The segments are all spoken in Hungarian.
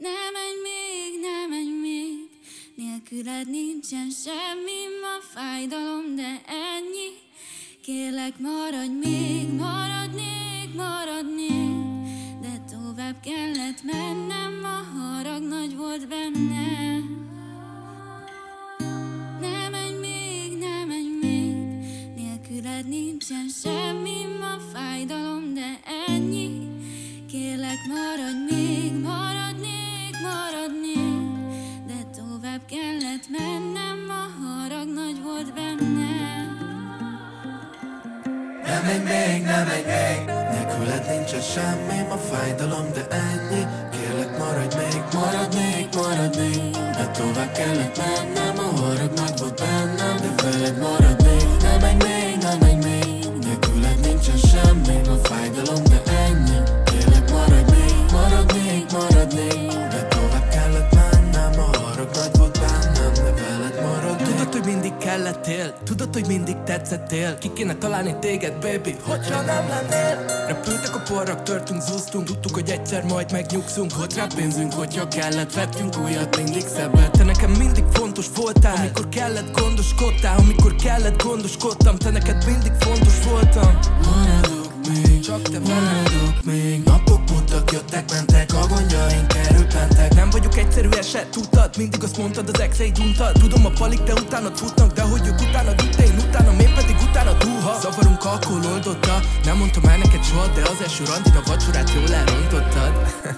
Ne menj még, ne menj még, nélküled nincsen semmi, ma fájdalom, de ennyi. Kérlek, maradj még, maradnék, maradnék, de tovább kellett mennem, a harag nagy volt bennem. Ne menj még, ne menj még, nélküled nincsen semmi, ma fájdalom, de ennyi. Kérlek, maradj még, maradnék, maradnék, de tovább kellett mennem, a harag nagy volt bennem. Ne menj még, ne menj még, nélküled nincsen semmi, ma fájdalom, de ennyi. Kérlek, maradj még, maradnék, maradnék, de tovább kellett mennem, a harag nagy volt bennem, de veled maradnék. Ne menj még, ne menj még, nélküled nincsen semmi, ma fájdalom, de ennyi. Kérlek, maradj még, maradnék, maradnék, de tovább kellett mennem, a harag nagy volt bennem, de veled maradnék. Tudod, hogy mindig kellettél, tudod, hogy mindig tetszettél. Ki kéne találni téged, baby, hogyha nem lennél. Repültek a porrak, törtünk, zúztunk, tudtuk, hogy egyszer majd megnyugszunk. Volt rá pénzünk, hogyha kellett, vettünk újat, mindig szebbet. Te nekem mindig fontos voltál, amikor kellett gondoskodtál. Amikor kellett gondoskodtam, te neked mindig fontos voltam. Maradok még, Csak te maradok még, napok múltak, jöttek, mentek, a gondjaink erőtlentek. Nem vagyok egyszerű eset, tudtad, mindig azt mondtad, az exeid untad. Tudom, a palik, te utánad futnak, de hogy ők utánad ütte, én utánam, én pedig utánad húha. Zavarunk, alkohol oldotta, nem mondtam el neked soha, de az első randin a vacsorát jól elrontottad.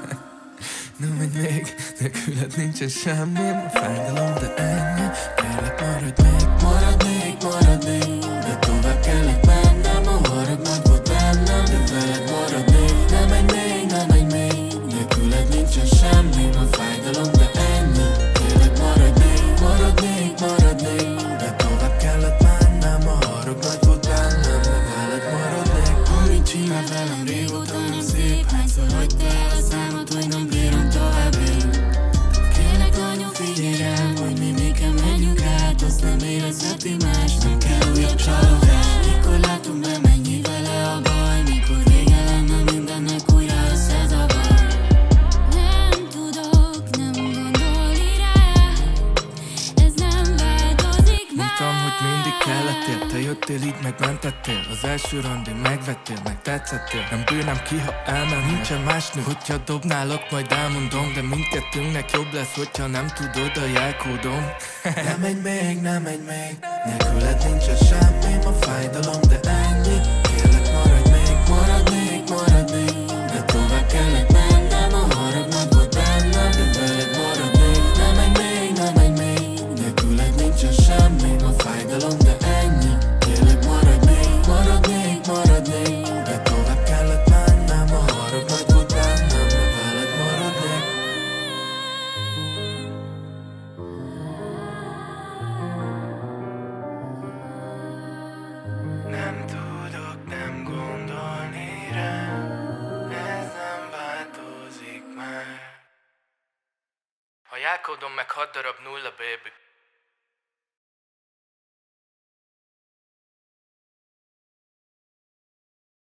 Ne menj még, nélküled nincsen semmi, ma fájdalom, de ennyi. Kérlek, maradj még, maradnék, maradnék, de tovább kellett mennem, a harag nagy volt bennem, de veled maradnék. Ne menj még, ne menj még, nélküled nincsen semmi, ma fájdalom, de ennyi. Kérlek, maradj még, maradnék, maradnék, de tovább kellett mennem, a harag nagy volt bennem, de veled maradnék. Amit csinál velem régóta nem szép, hányszor hagyta el a számot, hogy nem bírom tovább én. Kérlek, anyu, figyelj rám, hogy mi miken menjünk át, azt nem érezheti más, nem kell újabb csalódás. Mikor látom be, mennyi vele a baj, mikor vége lenne mindennek, újra összezavar. Nem tudok nem gondolni rá, ez nem változik már. Mondtam, hogy mindig kellettél, te jöttél, így megmentettél. Az első randin megvettél, meg tetszettél. Nem bírnám ki, ha elmen, nincsen más nő. Hogyha dobnálok, majd elmondom, de mindkettőnknek jobb lesz, hogyha nem tudod a jelkódom. Ne menj még, ne menj még, nélküled nincsen semmi, ma fájdalom, de ennyi. Kérlek, maradj még, maradnék, maradnék, de tovább kellett mennem, a harag nagy volt bennem, de veled maradnék. Ne menj még, ne menj még, nélküled nincsen semmi, ma fájdalom, de ennyi. Kérlek, maradj még, maradnék, maradnék, de tovább kellett mennem, a harag nagy volt bennem, de veled maradnék. Nem tudok nem gondolni rá, ez nem változik már. Ha jelkódom meg 6 darab 0, baby.